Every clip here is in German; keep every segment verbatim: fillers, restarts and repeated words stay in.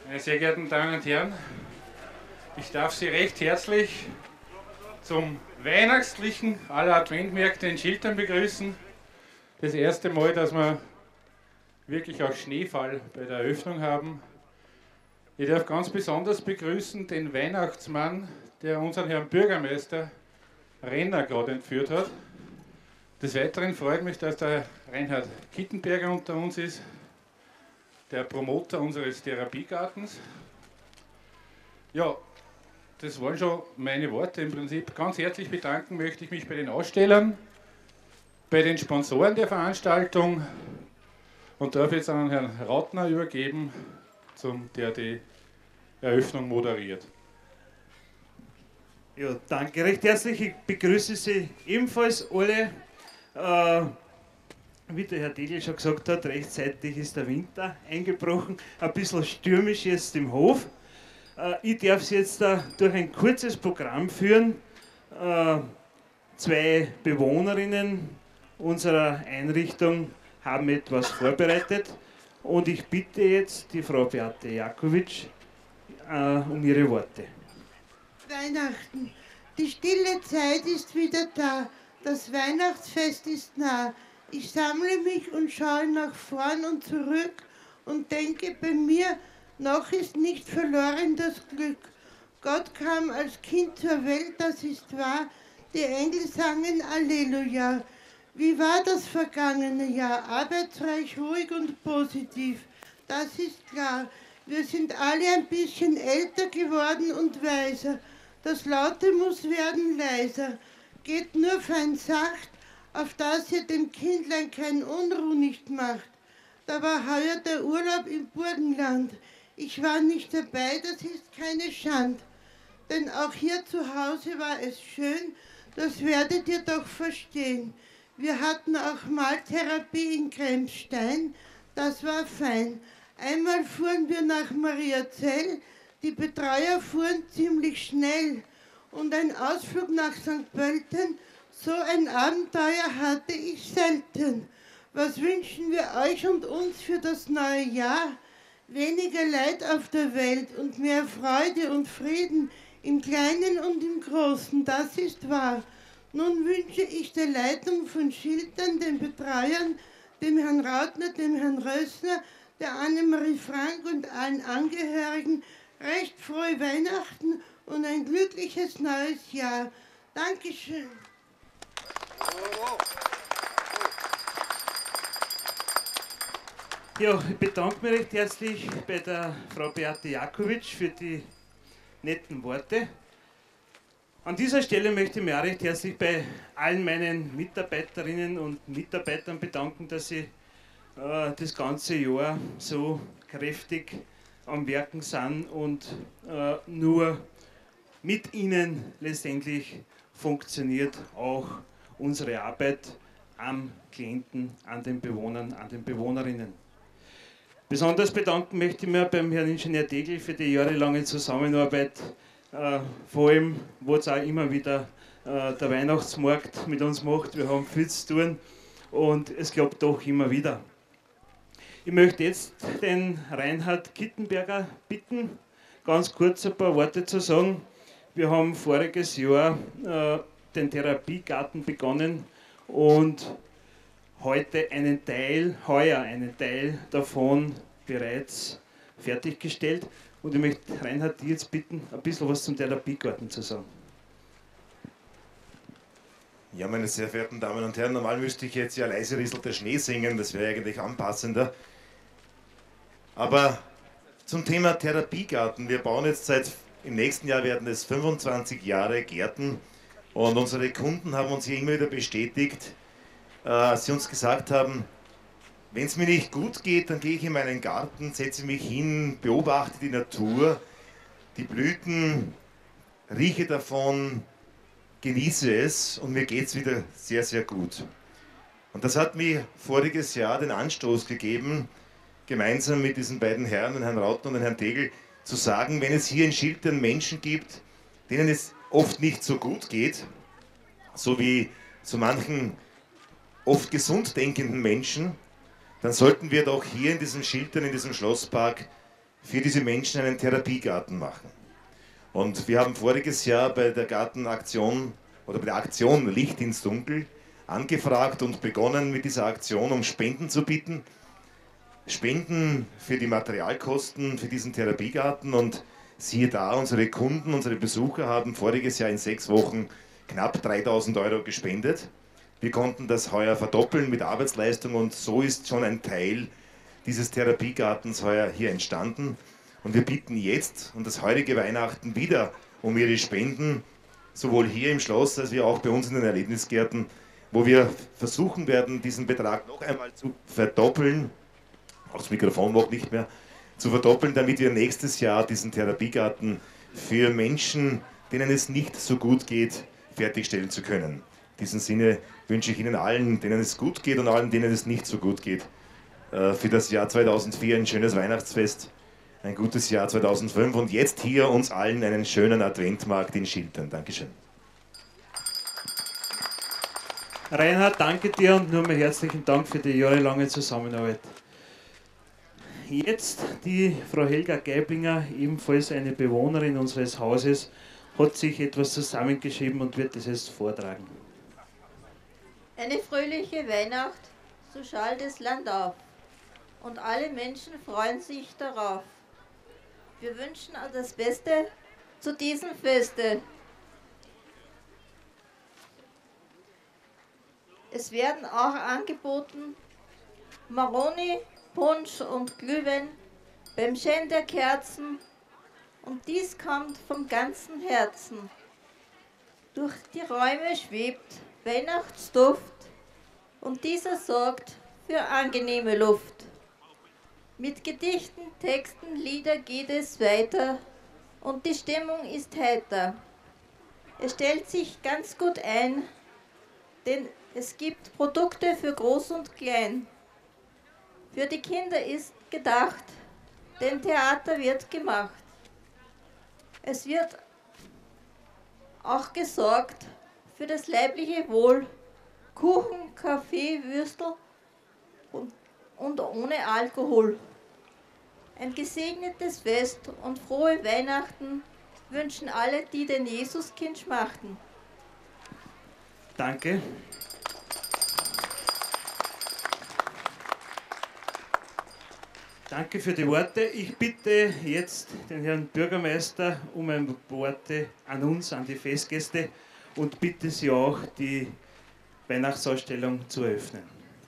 Meine sehr geehrten Damen und Herren, ich darf Sie recht herzlich zum weihnachtlichen aller Adventmärkte in Schiltern begrüßen. Das erste Mal, dass wir wirklich auch Schneefall bei der Eröffnung haben. Ich darf ganz besonders begrüßen den Weihnachtsmann, der unseren Herrn Bürgermeister Renner gerade entführt hat. Des Weiteren freut mich, dass der Reinhard Kittenberger unter uns ist, der Promoter unseres Therapiegartens. Ja, das waren schon meine Worte im Prinzip. Ganz herzlich bedanken möchte ich mich bei den Ausstellern, bei den Sponsoren der Veranstaltung und darf jetzt an Herrn Rautner übergeben, zum, der die Eröffnung moderiert. Ja, danke recht herzlich. Ich begrüße Sie ebenfalls alle. Äh, wie der Herr Degel schon gesagt hat, rechtzeitig ist der Winter eingebrochen. Ein bisschen stürmisch jetzt im Hof. Äh, ich darf Sie jetzt äh, durch ein kurzes Programm führen. Äh, zwei Bewohnerinnen unserer Einrichtung haben etwas vorbereitet. Und ich bitte jetzt die Frau Beate Jakowitsch äh, um ihre Worte. Weihnachten. Die stille Zeit ist wieder da. Das Weihnachtsfest ist nah. Ich sammle mich und schaue nach vorn und zurück und denke bei mir, noch ist nicht verloren das Glück. Gott kam als Kind zur Welt, das ist wahr. Die Engel sangen Alleluja. Wie war das vergangene Jahr? Arbeitsreich, ruhig und positiv. Das ist klar. Wir sind alle ein bisschen älter geworden und weiser. Das Laute muss werden leiser. Geht nur fein sacht, auf dass ihr dem Kindlein kein Unruh nicht macht. Da war heuer der Urlaub im Burgenland. Ich war nicht dabei, das ist keine Schand. Denn auch hier zu Hause war es schön, das werdet ihr doch verstehen. Wir hatten auch mal Therapie in Kremstein, das war fein. Einmal fuhren wir nach Mariazell, die Betreuer fuhren ziemlich schnell. Und ein Ausflug nach Sankt Pölten, so ein Abenteuer hatte ich selten. Was wünschen wir euch und uns für das neue Jahr? Weniger Leid auf der Welt und mehr Freude und Frieden im Kleinen und im Großen, das ist wahr. Nun wünsche ich der Leitung von Schiltern, den Betreuern, dem Herrn Rautner, dem Herrn Rössner, der Annemarie Frank und allen Angehörigen recht frohe Weihnachten und ein glückliches neues Jahr. Dankeschön. Ja, ich bedanke mich recht herzlich bei der Frau Beate Jakowitsch für die netten Worte. An dieser Stelle möchte ich mich auch recht herzlich bei allen meinen Mitarbeiterinnen und Mitarbeitern bedanken, dass sie äh, das ganze Jahr so kräftig am Werken sind und äh, nur mit ihnen letztendlich funktioniert auch unsere Arbeit am Klienten, an den Bewohnern, an den Bewohnerinnen. Besonders bedanken möchte ich mich beim Herrn Ingenieur Degel für die jahrelange Zusammenarbeit, äh, vor allem, wo es auch immer wieder äh, der Weihnachtsmarkt mit uns macht. Wir haben viel zu tun und es klappt doch immer wieder. Ich möchte jetzt den Reinhard Kittenberger bitten, ganz kurz ein paar Worte zu sagen. Wir haben voriges Jahr äh, den Therapiegarten begonnen und heute einen Teil, heuer einen Teil davon bereits fertiggestellt. Und ich möchte Reinhard dich jetzt bitten, ein bisschen was zum Therapiegarten zu sagen. Ja, meine sehr verehrten Damen und Herren, normal müsste ich jetzt ja leise rieselt der Schnee singen, das wäre eigentlich anpassender. Aber zum Thema Therapiegarten, wir bauen jetzt seit, im nächsten Jahr werden es fünfundzwanzig Jahre Gärten und unsere Kunden haben uns hier immer wieder bestätigt, äh, sie uns gesagt haben, wenn es mir nicht gut geht, dann gehe ich in meinen Garten, setze mich hin, beobachte die Natur, die Blüten, rieche davon, genieße es und mir geht es wieder sehr, sehr gut. Und das hat mir voriges Jahr den Anstoß gegeben, gemeinsam mit diesen beiden Herren, den Herrn Rautner und den Herrn Degel, zu sagen, wenn es hier in Schiltern Menschen gibt, denen es oft nicht so gut geht, so wie so manchen oft gesund denkenden Menschen, dann sollten wir doch hier in diesem Schiltern, in diesem Schlosspark für diese Menschen einen Therapiegarten machen. Und wir haben voriges Jahr bei der Gartenaktion oder bei der Aktion Licht ins Dunkel angefragt und begonnen mit dieser Aktion, um Spenden zu bitten. Spenden für die Materialkosten für diesen Therapiegarten, und siehe da, unsere Kunden, unsere Besucher haben voriges Jahr in sechs Wochen knapp dreitausend Euro gespendet. Wir konnten das heuer verdoppeln mit Arbeitsleistung, und so ist schon ein Teil dieses Therapiegartens heuer hier entstanden. Und wir bitten jetzt und das heutige Weihnachten wieder um Ihre Spenden, sowohl hier im Schloss als auch bei uns in den Erlebnisgärten, wo wir versuchen werden, diesen Betrag noch einmal zu verdoppeln, auch das Mikrofon noch nicht mehr, zu verdoppeln, damit wir nächstes Jahr diesen Therapiegarten für Menschen, denen es nicht so gut geht, fertigstellen zu können. In diesem Sinne wünsche ich Ihnen allen, denen es gut geht, und allen, denen es nicht so gut geht, für das Jahr zweitausendvier ein schönes Weihnachtsfest, ein gutes Jahr zweitausendfünf und jetzt hier uns allen einen schönen Adventmarkt in Schiltern. Dankeschön. Reinhard, danke dir und nur mal herzlichen Dank für die jahrelange Zusammenarbeit. Jetzt die Frau Helga Geiblinger, ebenfalls eine Bewohnerin unseres Hauses, hat sich etwas zusammengeschrieben und wird es jetzt vortragen. Eine fröhliche Weihnacht, so schallt das Land auf, und alle Menschen freuen sich darauf. Wir wünschen all das Beste zu diesem Feste. Es werden auch angeboten Maroni, Punsch und Glühwein beim Schein der Kerzen, und dies kommt vom ganzen Herzen. Durch die Räume schwebt Weihnachtsduft, und dieser sorgt für angenehme Luft. Mit Gedichten, Texten, Lieder geht es weiter, und die Stimmung ist heiter. Es stellt sich ganz gut ein, denn es gibt Produkte für Groß und Klein. Für die Kinder ist gedacht, denn Theater wird gemacht. Es wird auch gesorgt für das leibliche Wohl, Kuchen, Kaffee, Würstel und, und ohne Alkohol. Ein gesegnetes Fest und frohe Weihnachten wünschen alle, die den Jesuskind schmachten. Danke. Danke für die Worte. Ich bitte jetzt den Herrn Bürgermeister um ein Worte an uns, an die Festgäste, und bitte Sie auch, die Weihnachtsausstellung zu eröffnen.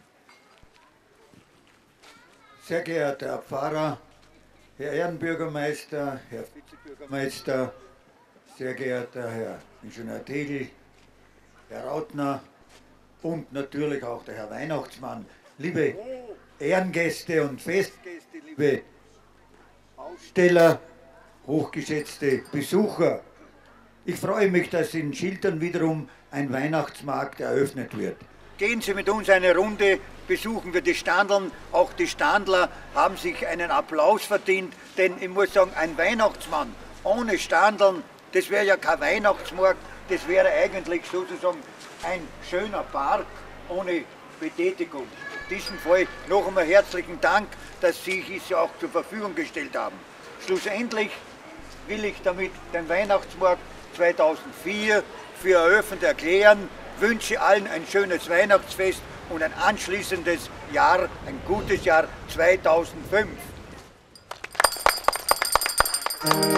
Sehr geehrter Herr Pfarrer, Herr Ehrenbürgermeister, Herr Vizebürgermeister, sehr geehrter Herr Ingenieur Tegel, Herr Rautner und natürlich auch der Herr Weihnachtsmann, liebe Ehrengäste und Festgäste, liebe Aussteller, hochgeschätzte Besucher. Ich freue mich, dass in Schiltern wiederum ein Weihnachtsmarkt eröffnet wird. Gehen Sie mit uns eine Runde, besuchen wir die Standeln. Auch die Standler haben sich einen Applaus verdient, denn ich muss sagen, ein Weihnachtsmann ohne Standeln, das wäre ja kein Weihnachtsmarkt, das wäre eigentlich sozusagen ein schöner Park ohne Betätigung. In diesem Fall noch einmal herzlichen Dank, dass Sie es ja auch zur Verfügung gestellt haben. Schlussendlich will ich damit den Weihnachtsmarkt zweitausendvier für eröffnet erklären, wünsche allen ein schönes Weihnachtsfest und ein anschließendes Jahr, ein gutes Jahr zweitausendfünf.